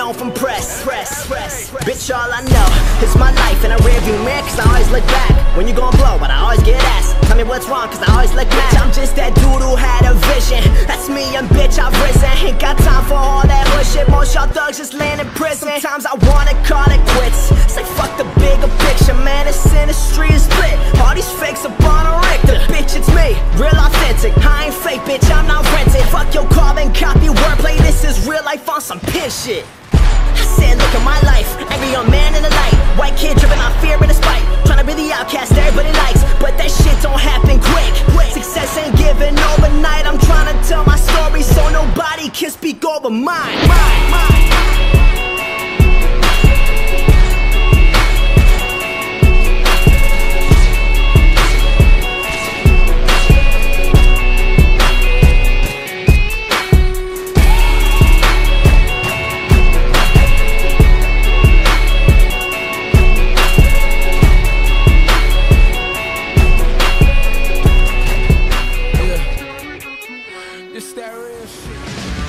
known from press. Bitch, all I know is my life in a rearview mirror, cause I always look back. When you gon' blow, but I always get asked. Tell me what's wrong, cause I always look back. I'm just that dude who had a vision. That's me, and bitch, I've risen. Ain't got time for all that hood shit. Most y'all thugs just land in prison. Sometimes I wanna call it quits. Say fuck the bigger picture, man, this industry is split. All these fakes up on a Richter. Bitch, it's me, real authentic. I ain't fake, bitch, I'm not rented. Fuck your carbon copy wordplay, this is real life on some pin shit. I said, look at my life, every young man in the light. White kid driven on fear and a spite. Tryna be the outcast everybody likes, but that shit don't happen quick. Success ain't given overnight. I'm tryna tell my story so nobody can speak over mine. It's that real shit.